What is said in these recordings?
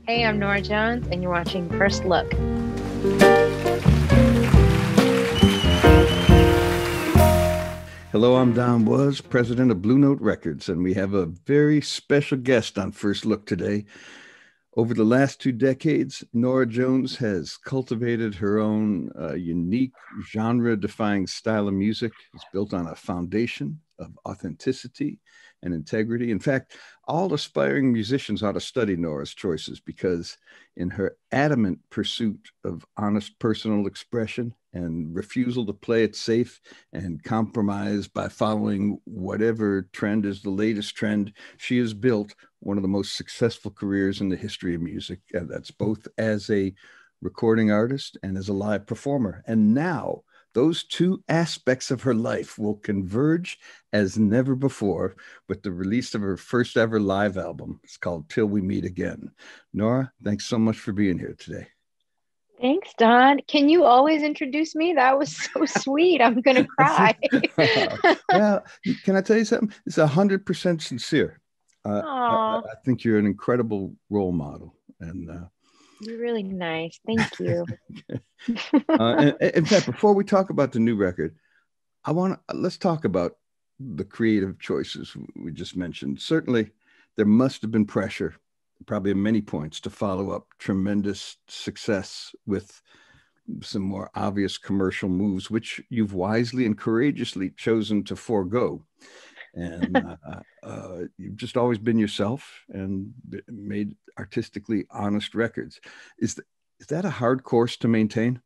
Hey, I'm Norah Jones, and you're watching First Look. Hello, I'm Don Was, president of Blue Note Records, and we have a very special guest on First Look today. Over the last 2 decades, Norah Jones has cultivated her own unique genre-defying style of music. It's built on a foundation of authenticity and integrity. In fact, all aspiring musicians ought to study Norah's choices because in her adamant pursuit of honest personal expression and refusal to play it safe and compromise by following whatever trend is the latest trend, she has built one of the most successful careers in the history of music. And that's both as a recording artist and as a live performer. And now those two aspects of her life will converge as never before with the release of her first ever live album. It's called Till We Meet Again. Norah, thanks so much for being here today. Thanks, Don. Can you always introduce me? That was so sweet. I'm going to cry. Well, can I tell you something? It's 100% sincere. I Aw, think you're an incredible role model. And you're really nice. Thank you. in fact, before we talk about the new record, let's talk about the creative choices we just mentioned. Certainly, there must have been pressure, probably at many points, to follow up tremendous success with some more obvious commercial moves, which you've wisely and courageously chosen to forego. And you've just always been yourself and made artistically honest records. Is that a hard course to maintain?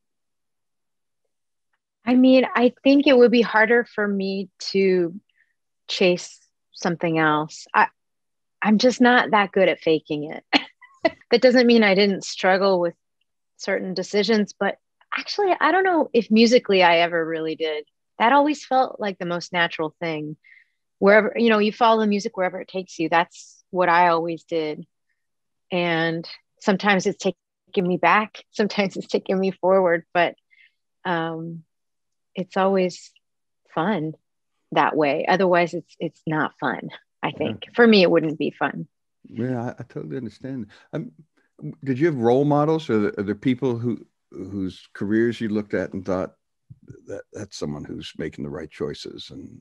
I mean, I think it would be harder for me to chase something else. I'm just not that good at faking it. That doesn't mean I didn't struggle with certain decisions, but actually, I don't know if musically I ever really did. That always felt like the most natural thing. Wherever, you follow the music wherever it takes you. That's what I always did. And sometimes it's taking me back, sometimes it's taking me forward, but um, it's always fun that way. Otherwise, it's not fun. I Yeah, think for me, it wouldn't be fun. yeah, I totally understand. Did you have role models, or are there people whose careers you looked at and thought that's someone who's making the right choices? And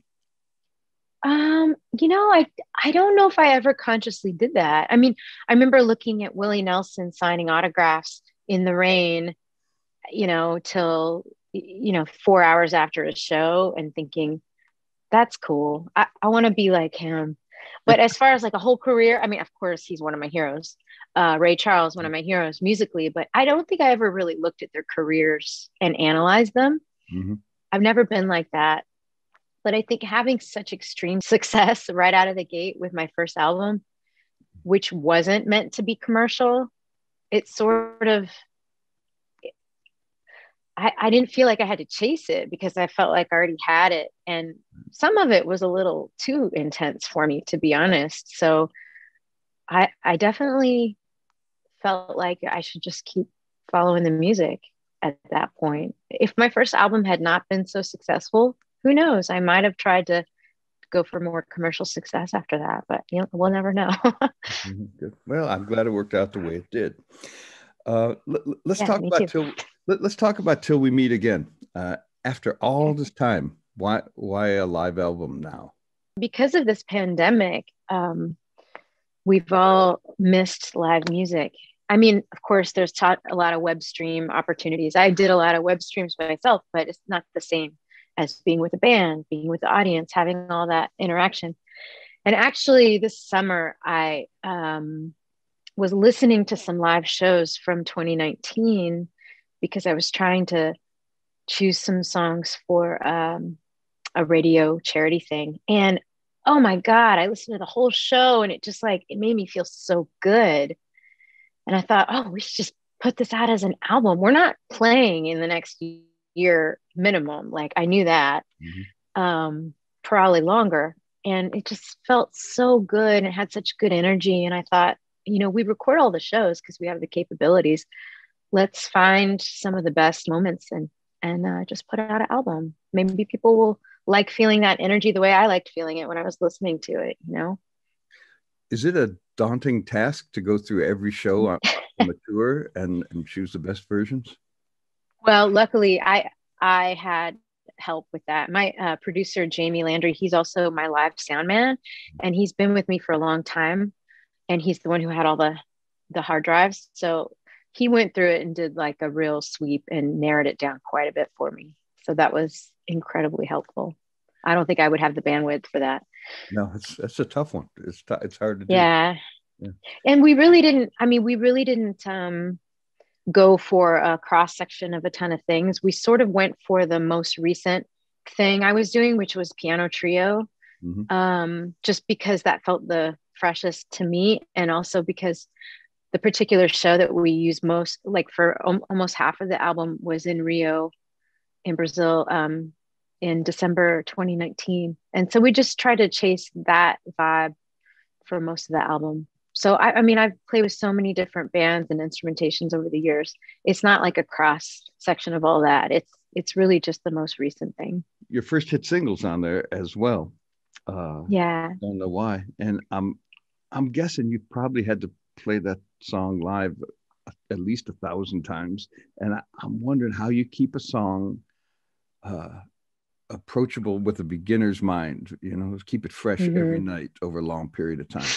I don't know if I ever consciously did that. I mean, I remember looking at Willie Nelson signing autographs in the rain, till 4 hours after a show and thinking, that's cool. I want to be like him. But as far as like a whole career, I mean, of course, he's one of my heroes. Ray Charles, one of my heroes musically, but I don't think I ever really looked at their careers and analyzed them. Mhm. I've never been like that. But I think having such extreme success right out of the gate with my first album, which wasn't meant to be commercial, it sort of, I didn't feel like I had to chase it because I felt like I already had it. And some of it was a little too intense for me, to be honest. So I definitely felt like I should just keep following the music at that point. If my first album had not been so successful, who knows? I might have tried to go for more commercial success after that, but we'll never know. Mhm. Good. Well, I'm glad it worked out the way it did. Let's Yeah, talk me about too. let's talk about Till We Meet Again. After all this time, why a live album now? Because of this pandemic, we've all missed live music. I mean, of course, there's a lot of web stream opportunities. I did a lot of web streams myself, but it's not the same as being with a band, being with the audience, having all that interaction. And actually, this summer, I was listening to some live shows from 2019 because I was trying to choose some songs for a radio charity thing. And oh my God, I listened to the whole show and it made me feel so good. And I thought, oh, we should just put this out as an album. We're not playing in the next year minimum. Like I knew that, Mhm. probably longer. And it just felt so good and it had such good energy. And I thought, we record all the shows because we have the capabilities. Let's find some of the best moments and just put out an album. Maybe people will like feeling that energy the way I liked feeling it when I was listening to it. Is it a daunting task to go through every show mature and choose the best versions? Well, luckily, I had help with that. My producer Jamie Landry, he's also my live sound man, and he's been with me for a long time. And he's the one who had all the hard drives. So he went through it and did like a real sweep and narrowed it down quite a bit for me. So that was incredibly helpful. I don't think I would have the bandwidth for that. No, that's a tough one. It's hard to do. Yeah. Yeah. And we really didn't go for a cross section of a ton of things. We sort of went for the most recent thing I was doing, which was piano trio. Just because that felt the freshest to me, and also because the particular show that we used most, like for almost half of the album, was in Rio in Brazil in December 2019. And so we just tried to chase that vibe for most of the album. So I mean, I've played with so many different bands and instrumentations over the years. It's not like a cross section of all that. It's really just the most recent thing. Your first hit singles on there as well. Yeah. Don't know why. And I'm guessing you probably had to play that song live at least 1,000 times. And I'm wondering how you keep a song approachable with a beginner's mind, keep it fresh every night over a long period of time.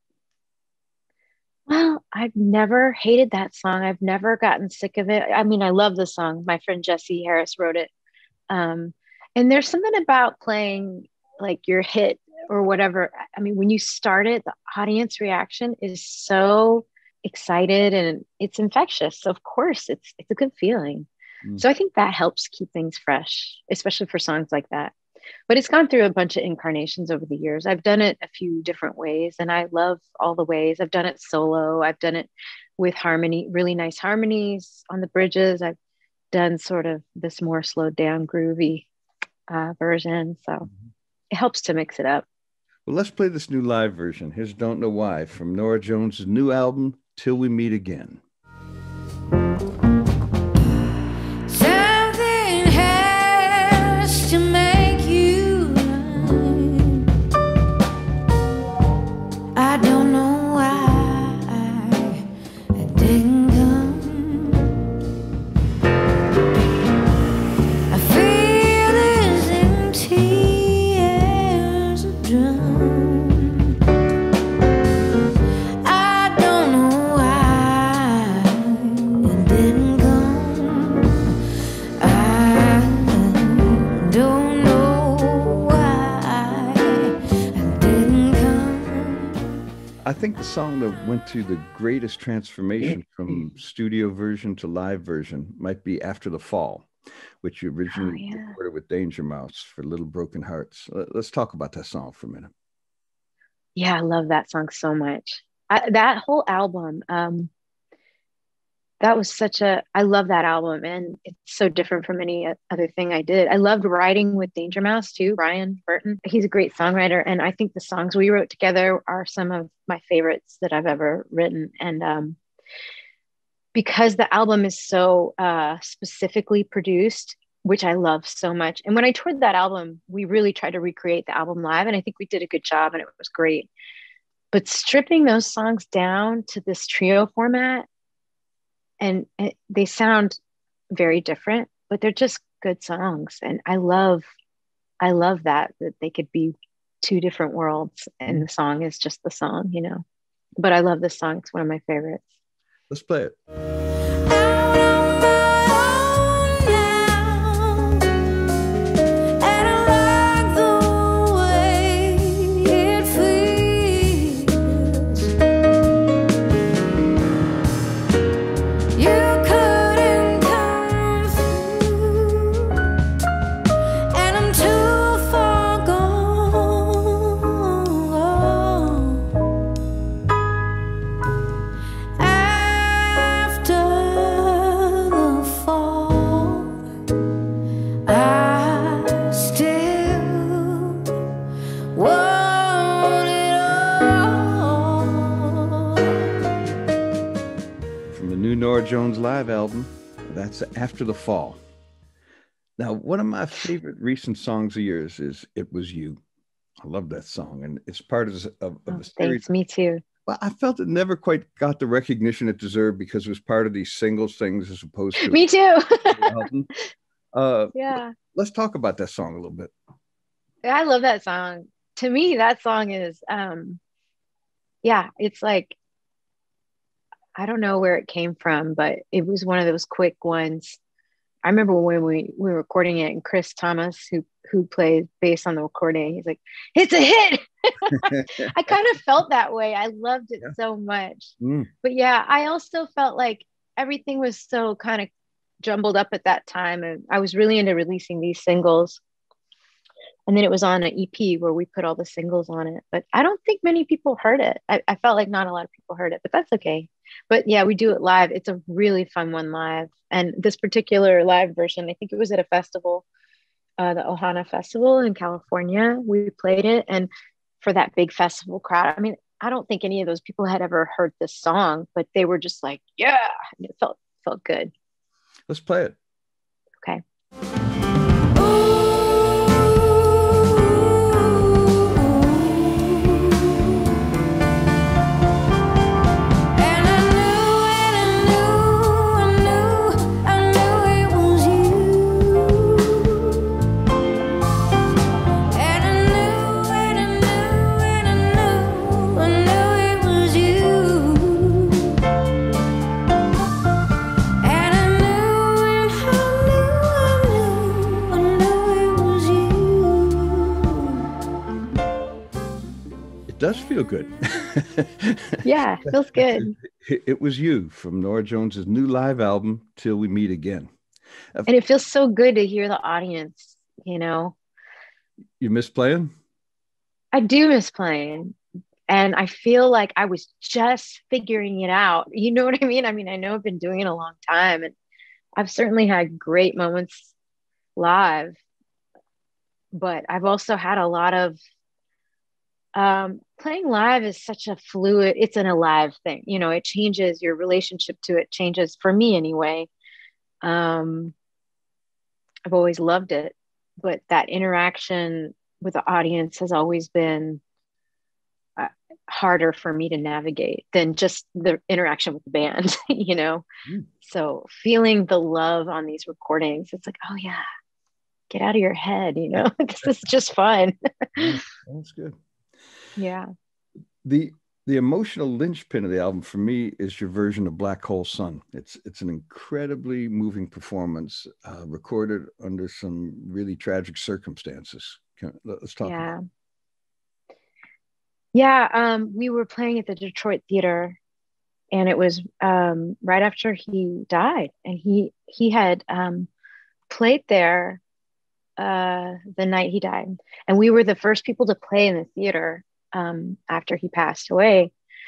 Well, I've never hated that song. I've never gotten sick of it. I mean, I love the song. My friend Jesse Harris wrote it. And there's something about playing like your hit or whatever. I mean, when you start it, the audience reaction is so excited and it's infectious. So of course it's a good feeling. So I think that helps keep things fresh, especially for songs like that. But it's gone through a bunch of incarnations over the years. I've done it a few different ways and I love all the ways. I've done it solo. I've done it with harmony, really nice harmonies on the bridges. I've done sort of this more slowed down, groovy version. So it helps to mix it up. Well, let's play this new live version. Here's Don't Know Why from Norah Jones' new album, Till We Meet Again. I think the song that went through the greatest transformation from studio version to live version might be After the Fall, which you originally recorded with Danger Mouse for Little Broken Hearts. Let's talk about that song for a minute. Yeah, I love that song so much. That whole album, that was I love that album, and it's so different from any other thing I did. I loved writing with Danger Mouse too, Brian Burton. He's a great songwriter, and I think the songs we wrote together are some of my favorites that I've ever written. And because the album is so specifically produced, which I love so much. And when I toured that album, we really tried to recreate the album live, and I think we did a good job, and it was great. But stripping those songs down to this trio format, and they sound very different, but they're just good songs. And I love that they could be two different worlds and the song is just the song, But I love this song. It's one of my favorites. Let's play it. Norah Jones live album, that's After the Fall. Now, one of my favorite recent songs of yours is It Was You. I love that song, and it's part of a series. Thanks, me too. Well, I felt it never quite got the recognition it deserved because it was part of these singles things as opposed to Me too. the album. Yeah. Let's talk about that song a little bit. I love that song. To me, that song is, yeah, it's like, I don't know where it came from, but it was one of those quick ones. I remember when we were recording it, and Chris Thomas, who plays bass on the recording, he's like, "It's a hit." I kind of felt that way. I loved it so much. But yeah, I also felt like everything was so kind of jumbled up at that time, and I was really into releasing these singles. And then it was on an EP where we put all the singles on it. But I don't think many people heard it. I felt like not a lot of people heard it, but that's okay. But yeah, we do it live. It's a really fun one live. And this particular live version, I think it was at a festival, the Ohana Festival in California. We played it. And for that big festival crowd, I mean, I don't think any of those people had ever heard this song, but they were just like, yeah, and it felt good. Let's play it. Okay. Does feel good. Yeah, it feels good. It was you from Norah Jones's new live album, Till We Meet Again. And it feels so good to hear the audience, you know. You miss playing? I do miss playing. And I feel like I was just figuring it out. You know what I mean? I mean, I know I've been doing it a long time, and I've certainly had great moments live, but I've also had a lot of playing live is such a fluid, it's an alive thing, you know, it changes, your relationship to it changes, for me anyway. I've always loved it, but that interaction with the audience has always been harder for me to navigate than just the interaction with the band, you know. So feeling the love on these recordings, it's like, oh yeah, get out of your head, you know. This is just fun. That's good. Yeah. The emotional linchpin of the album for me is your version of Black Hole Sun. It's an incredibly moving performance, recorded under some really tragic circumstances. Let's talk about it. Yeah, we were playing at the Detroit Theater, and it was right after he died, and he had played there the night he died, and we were the first people to play in the theater after he passed away.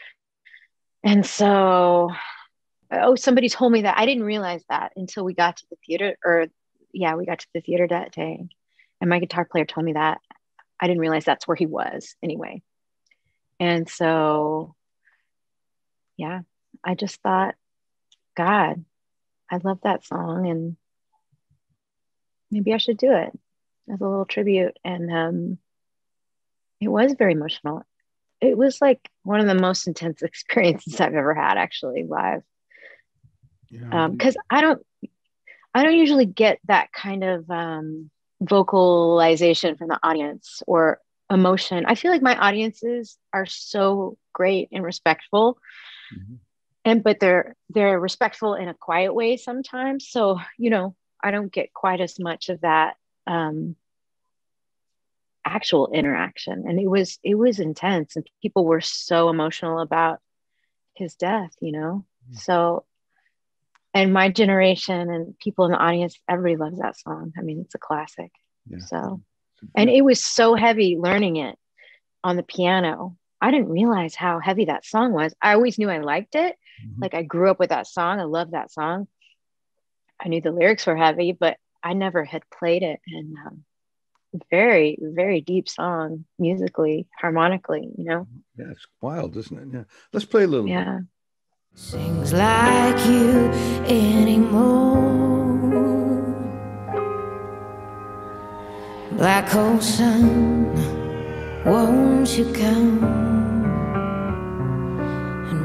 And so, somebody told me that. I didn't realize that until we got to the theater, we got to the theater that day, and my guitar player told me that. I didn't realize that's where he was anyway. And so, yeah, I just thought, God, I love that song, and maybe I should do it as a little tribute. And it was very emotional. It was like one of the most intense experiences I've ever had, actually, live. Because I don't usually get that kind of vocalization from the audience or emotion. I feel like my audiences are so great and respectful, but they're respectful in a quiet way sometimes. So, you know, I don't get quite as much of that actual interaction. And it was intense, and people were so emotional about his death, you know. So, and my generation and people in the audience, everybody loves that song. I mean, it's a classic. So, and it was so heavy learning it on the piano. I didn't realize how heavy that song was. I always knew I liked it. Like, I grew up with that song. I love that song. I knew the lyrics were heavy, but I never had played it. And very, very deep song, musically, harmonically, you know. Yeah, it's wild, isn't it? Yeah. Let's play a little bit. Sings like you anymore. Black hole sun, won't you come?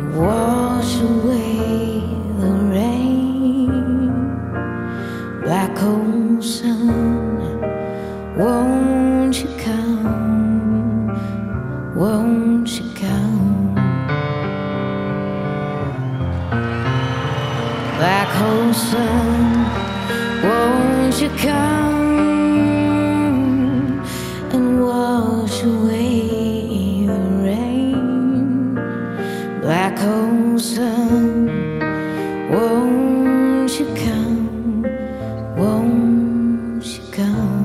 wash away the rain. Black hole sun, won't you come? Won't you come? Black hole sun, won't you come and wash away the rain? Black hole sun, won't you come? Won't you come?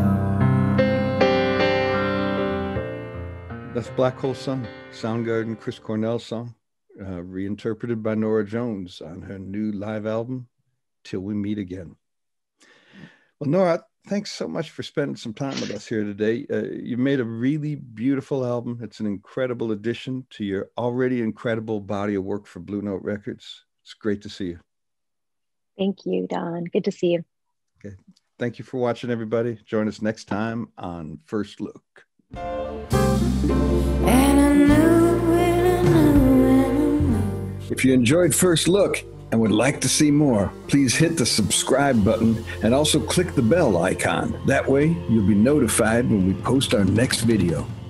That's Black Hole Sun, Soundgarden, Chris Cornell's song, reinterpreted by Norah Jones on her new live album, Till We Meet Again. Well, Norah, thanks so much for spending some time with us here today. You made a really beautiful album. It's an incredible addition to your already incredible body of work for Blue Note Records. It's great to see you. Thank you, Don. Good to see you. Okay. Thank you for watching, everybody. Join us next time on First Look. If you enjoyed First Look and would like to see more, please hit the subscribe button and also click the bell icon. That way, you'll be notified when we post our next video.